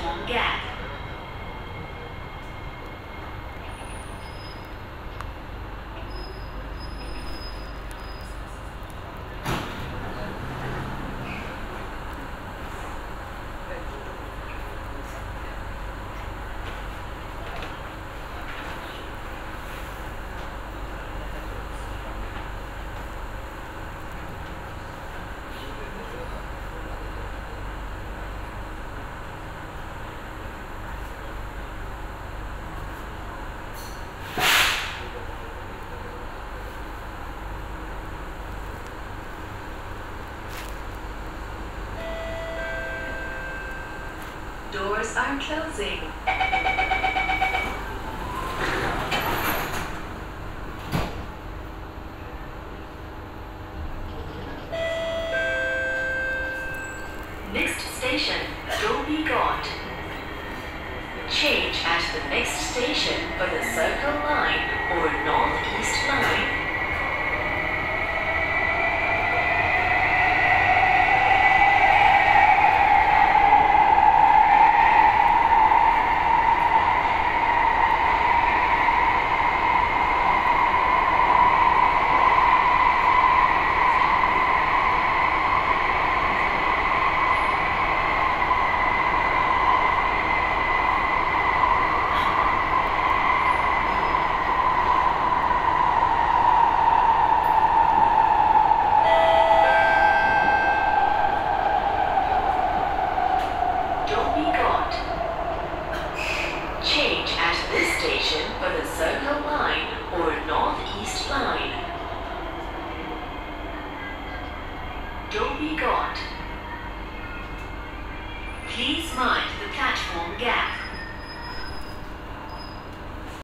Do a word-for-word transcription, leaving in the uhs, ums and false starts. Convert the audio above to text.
platform gap. Doors are closing. Next station, Dhobi Ghat. Change at the next station for the Circle Line or North-East Line. Change at this station for the Circle Line or North-East Line. Dhobi Ghat. Please mind the platform